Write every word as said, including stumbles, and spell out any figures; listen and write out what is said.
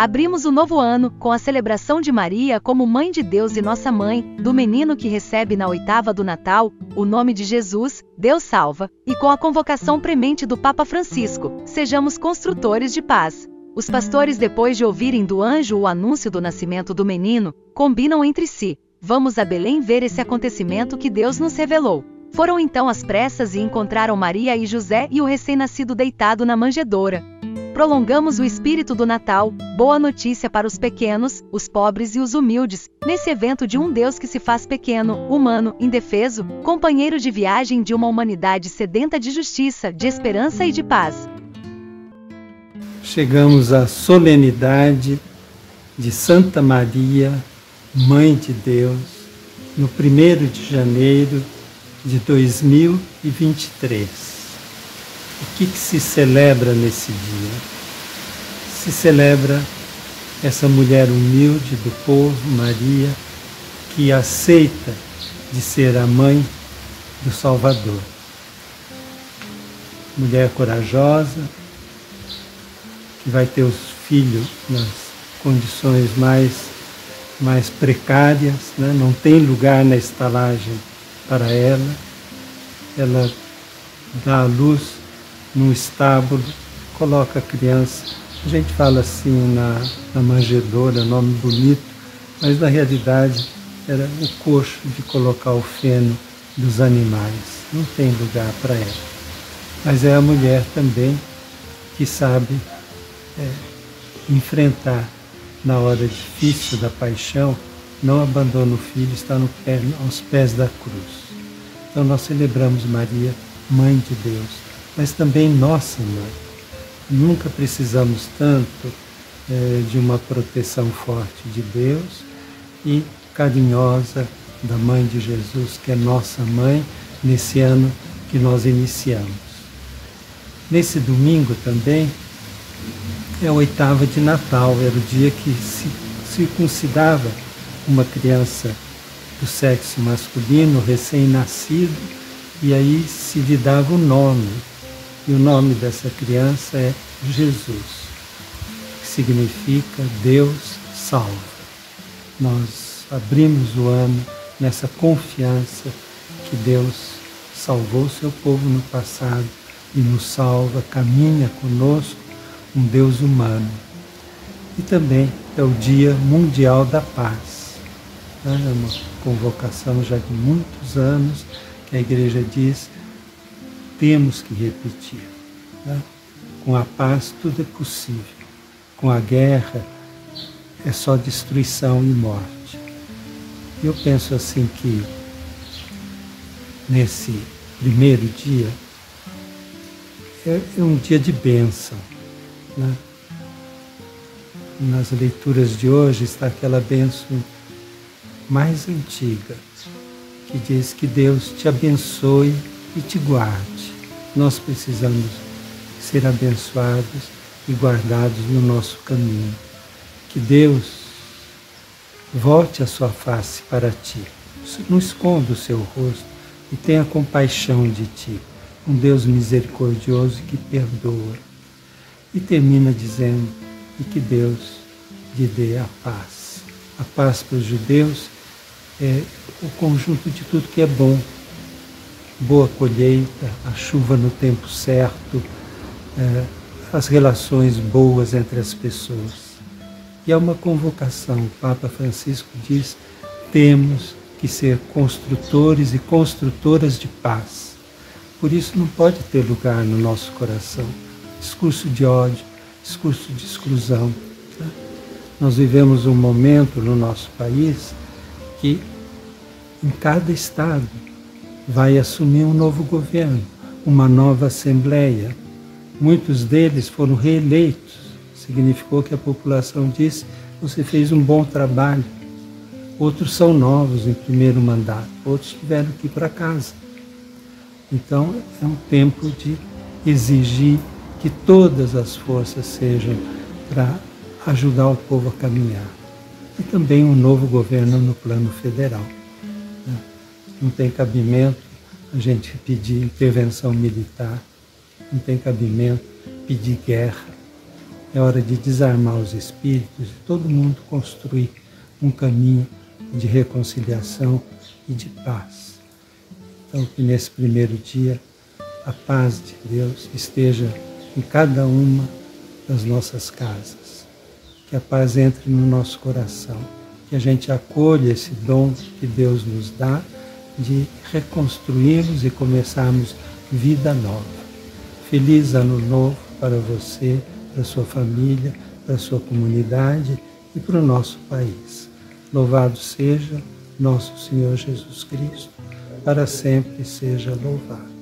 Abrimos o novo ano com a celebração de Maria como Mãe de Deus e Nossa Mãe, do menino que recebe na oitava do Natal o nome de Jesus, Deus salva, e com a convocação premente do Papa Francisco: sejamos construtores de paz. Os pastores, depois de ouvirem do anjo o anúncio do nascimento do menino, combinam entre si: vamos a Belém ver esse acontecimento que Deus nos revelou. Foram então às pressas e encontraram Maria e José e o recém-nascido deitado na manjedoura. Prolongamos o espírito do Natal, boa notícia para os pequenos, os pobres e os humildes, nesse evento de um Deus que se faz pequeno, humano, indefeso, companheiro de viagem de uma humanidade sedenta de justiça, de esperança e de paz. Chegamos à solenidade de Santa Maria, Mãe de Deus, no primeiro de janeiro de dois mil e vinte e três. O que, que se celebra nesse dia? Se celebra essa mulher humilde do povo, Maria, que aceita de ser a mãe do Salvador. Mulher corajosa, que vai ter os filhos nas condições mais, mais precárias, né? Não tem lugar na estalagem para ela. Ela dá à luz num estábulo, coloca a criança. A gente fala assim na, na manjedoura, nome bonito, mas na realidade era o coxo de colocar o feno dos animais. Não tem lugar para ela. Mas é a mulher também que sabe é, enfrentar na hora difícil da paixão, não abandona o filho, está no pé, aos pés da cruz. Então nós celebramos Maria, Mãe de Deus, mas também nossa mãe. Nunca precisamos tanto é, de uma proteção forte de Deus e carinhosa da Mãe de Jesus, que é nossa mãe, nesse ano que nós iniciamos. Nesse domingo também é a oitava de Natal, era o dia que se circuncidava uma criança do sexo masculino, recém-nascido, e aí se lhe dava o nome. E o nome dessa criança é Jesus, que significa Deus salva. Nós abrimos o ano nessa confiança que Deus salvou o seu povo no passado e nos salva, caminha conosco, um Deus humano. E também é o Dia Mundial da Paz. É uma convocação já de muitos anos que a Igreja diz: temos que repetir. Né? Com a paz tudo é possível. Com a guerra é só destruição e morte. Eu penso assim que nesse primeiro dia é, é um dia de bênção. Né? Nas leituras de hoje está aquela bênção mais antiga, que diz que Deus te abençoe e te guarde. Nós precisamos ser abençoados e guardados no nosso caminho. Que Deus volte a sua face para ti, não esconda o seu rosto e tenha compaixão de ti, um Deus misericordioso que perdoa. E termina dizendo: e que Deus lhe dê a paz. A paz para os judeus é o conjunto de tudo que é bom. Boa colheita, a chuva no tempo certo, é, as relações boas entre as pessoas. E é uma convocação. O Papa Francisco diz: temos que ser construtores e construtoras de paz. Por isso não pode ter lugar no nosso coração discurso de ódio, discurso de exclusão. Tá? Nós vivemos um momento no nosso país que em cada estado vai assumir um novo governo, uma nova assembleia. Muitos deles foram reeleitos. Significou que a população disse: você fez um bom trabalho. Outros são novos em primeiro mandato, outros tiveram que ir para casa. Então é um tempo de exigir que todas as forças sejam para ajudar o povo a caminhar. E também um novo governo no plano federal. Não tem cabimento a gente pedir intervenção militar, não tem cabimento pedir guerra. É hora de desarmar os espíritos e todo mundo construir um caminho de reconciliação e de paz. Então, que nesse primeiro dia a paz de Deus esteja em cada uma das nossas casas. Que a paz entre no nosso coração. Que a gente acolha esse dom que Deus nos dá de reconstruirmos e começarmos vida nova. Feliz Ano Novo para você, para a sua família, para a sua comunidade e para o nosso país. Louvado seja nosso Senhor Jesus Cristo, para sempre seja louvado.